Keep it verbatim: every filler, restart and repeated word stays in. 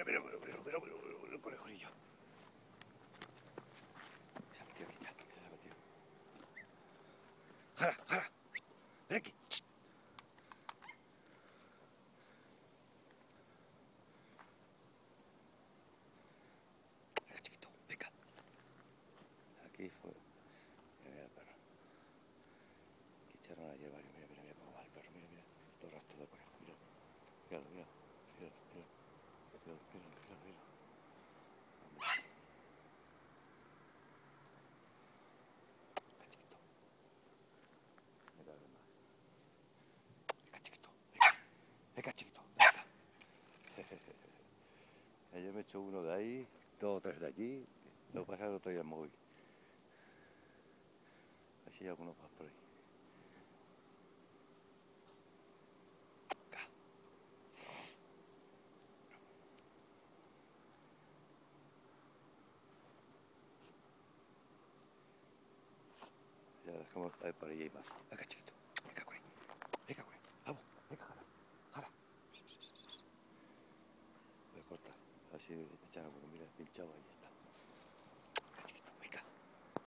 mira, mira, mira, mira, mira, mira, el conejillo. Se ha metido aquí ya, se ha metido. ¡Jara, jara! ¡Ven aquí! ¡Shh! Venga, chiquito, venga. Aquí fue. Mira, mira el perro. Aquí echaron ayer varios. Mira, mira, mira cómo va el perro. Mira, mira. Todo rastro de conejo. Mira. Míralo, mira. Mira, mira. Mira, mira, mira, mira. Venga, chiquito. Mira, más. Venga, chiquito. Venga. Venga, chiquito. Venga. Ayer me echó uno de ahí, dos o tres de allí. Lo que pasa es que no traía el móvil. Así hay algunos más por ahí. Acá. Ya dejamos a ver por ahí hay más. Venga, chiquito. Venga, güey. Venga, güey. Vamos. Venga, jala. Jala. Voy a cortar. A ver si echan alguno. Mira, pinchado ahí.